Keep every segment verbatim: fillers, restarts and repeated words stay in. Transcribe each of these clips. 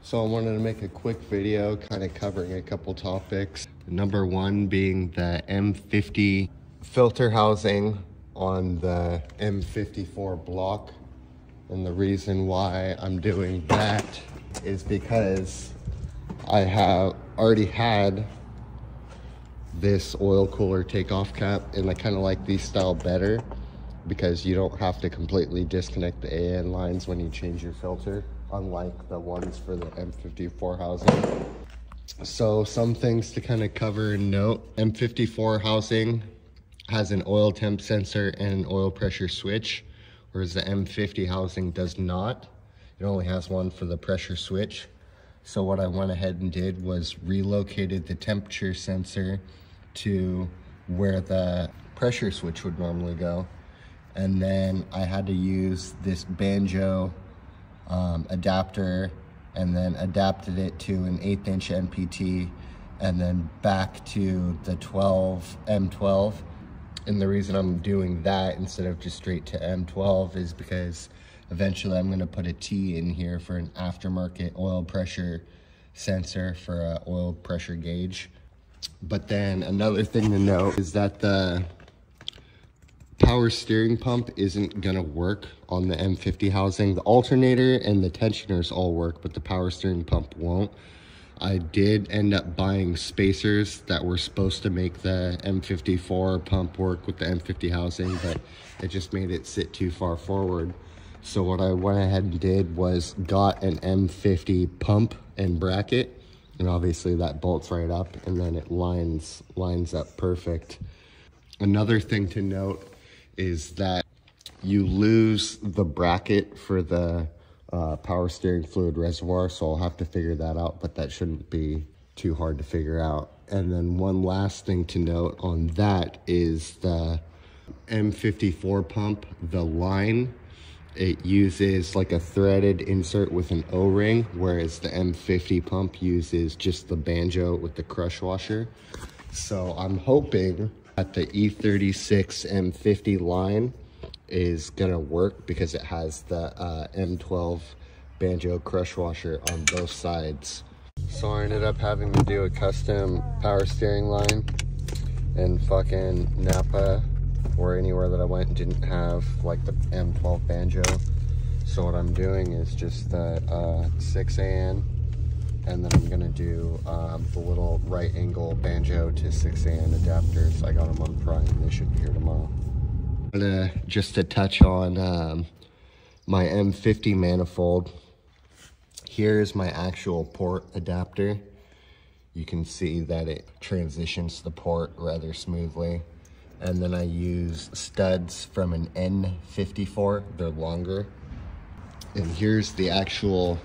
So I wanted to make a quick video kind of covering a couple topics. Number one being the M fifty filter housing on the M fifty-four block. And the reason why I'm doing that is because I have already had this oil cooler takeoff cap, and I kind of like these style better because you don't have to completely disconnect the A N lines when you change your filter, unlike the ones for the M fifty-four housing. So some things to kind of cover and note. M fifty-four housing has an oil temp sensor and an oil pressure switch, whereas the M fifty housing does not. It only has one for the pressure switch. So what I went ahead and did was relocated the temperature sensor to where the pressure switch would normally go. And then I had to use this banjo um, adapter, and then adapted it to an eighth inch N P T, and then back to the twelve M twelve. And the reason I'm doing that instead of just straight to M twelve is because eventually I'm going to put a T in here for an aftermarket oil pressure sensor for an oil pressure gauge. But then another thing to note is that the power steering pump isn't going to work on the M fifty housing. The alternator and the tensioners all work, but the power steering pump won't. I did end up buying spacers that were supposed to make the M fifty-four pump work with the M fifty housing, but it just made it sit too far forward. So what I went ahead and did was got an M fifty pump and bracket, and obviously that bolts right up, and then it lines lines up perfect. Another thing to note is that you lose the bracket for the uh, power steering fluid reservoir, so I'll have to figure that out, but that shouldn't be too hard to figure out. And then one last thing to note on that is the M fifty-four pump, the line, it uses like a threaded insert with an O-ring, whereas the M fifty pump uses just the banjo with the crush washer. So I'm hoping that the E thirty-six M fifty line is gonna work because it has the uh, M twelve banjo crush washer on both sides. So I ended up having to do a custom power steering line, and fucking Napa or anywhere that I went didn't have like the M twelve banjo. So what I'm doing is just the uh, six A N, and then I'm gonna do um, the little right angle banjo to six A N adapters. I got them on Prime, they should be here tomorrow. Uh, just to touch on um, my M fifty manifold, here's my actual port adapter. You can see that it transitions the port rather smoothly. And then I use studs from an N fifty-four, they're longer. And here's the actual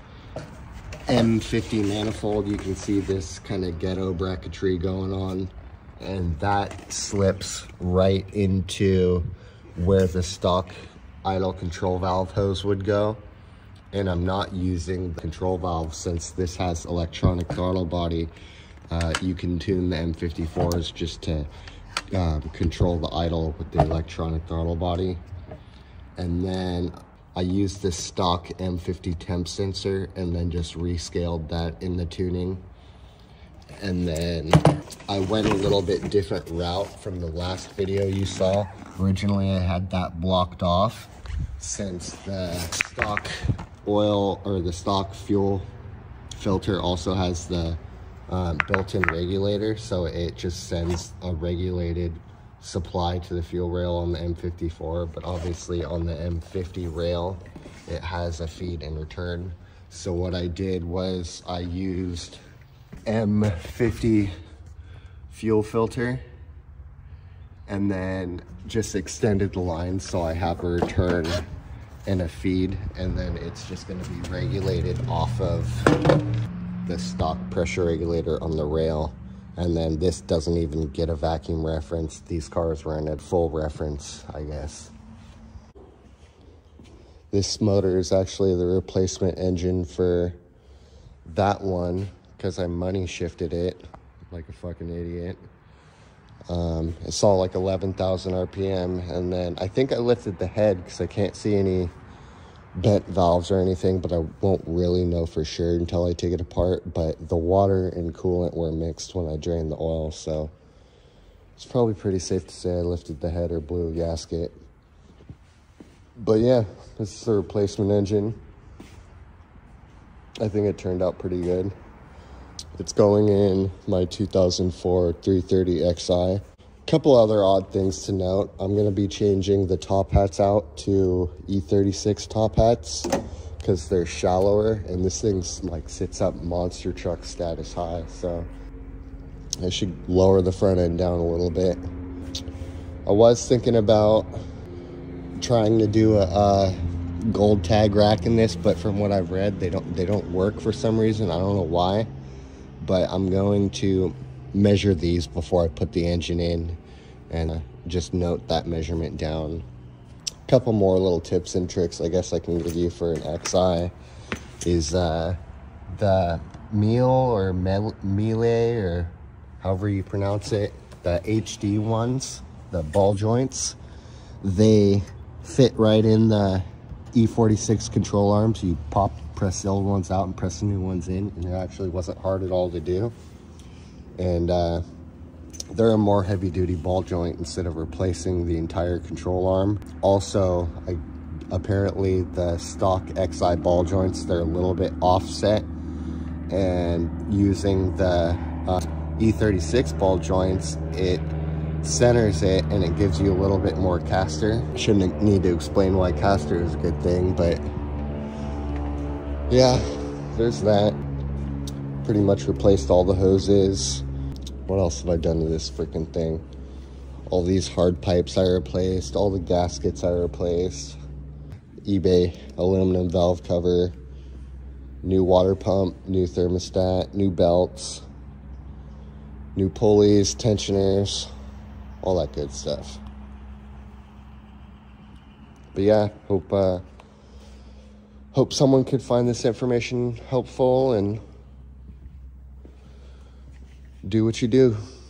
M fifty manifold. You can see this kind of ghetto bracketry going on, and that slips right into where the stock idle control valve hose would go. And I'm not using the control valve since this has electronic throttle body. Uh, you can tune the M fifty-fours just to um, control the idle with the electronic throttle body. And then I used this stock M fifty temp sensor and then just rescaled that in the tuning. And then I went a little bit different route from the last video you saw. Originally I had that blocked off since the stock oil or the stock fuel filter also has the um, built-in regulator, so it just sends a regulated supply to the fuel rail on the M fifty-four, but obviously on the M fifty rail it has a feed and return. So what I did was I used M fifty fuel filter and then just extended the line so I have a return and a feed, and then it's just going to be regulated off of the stock pressure regulator on the rail. And then this doesn't even get a vacuum reference. These cars run at full reference, I guess. This motor is actually the replacement engine for that one because I money shifted it like a fucking idiot. Um, it saw like eleven thousand R P M, and then I think I lifted the head because I can't see any bent valves or anything, but I won't really know for sure until I take it apart. But the water and coolant were mixed when I drained the oil, so it's probably pretty safe to say I lifted the head or blew a gasket. But yeah, this is the replacement engine. I think it turned out pretty good. It's going in my two thousand four three thirty X I. Couple other odd things to note. I'm going to be changing the top hats out to E thirty-six top hats because they're shallower, and this thing's like sits up monster truck status high, so I should lower the front end down a little bit. I was thinking about trying to do a, a gold tag rack in this, but from what I've read, they don't they don't work for some reason. I don't know why, but I'm going to measure these before I put the engine in and uh, just note that measurement down. A couple more little tips and tricks I guess I can give you for an X I is uh, the meal or melee or however you pronounce it, the H D ones, the ball joints, they fit right in the E forty-six control arm, so you pop, press the old ones out and press the new ones in, and it actually wasn't hard at all to do. And uh, they're a more heavy duty ball joint instead of replacing the entire control arm. Also, I, apparently the stock X I ball joints, they're a little bit offset, and using the uh, E thirty-six ball joints, it centers it and it gives you a little bit more caster. Shouldn't need to explain why caster is a good thing, but yeah, there's that. Pretty much replaced all the hoses. What else have I done to this freaking thing? All these hard pipes I replaced, all the gaskets I replaced, eBay aluminum valve cover, new water pump, new thermostat, new belts, new pulleys, tensioners, all that good stuff. But yeah, hope uh, hope someone could find this information helpful and do what you do.